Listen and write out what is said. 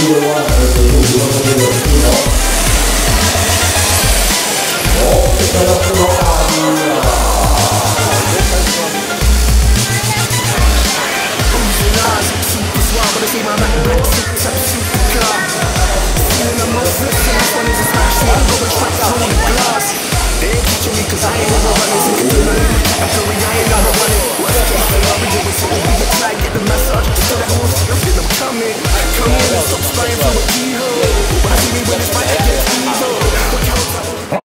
Cause I ain't never running, so get the money. After we, I ain't never running.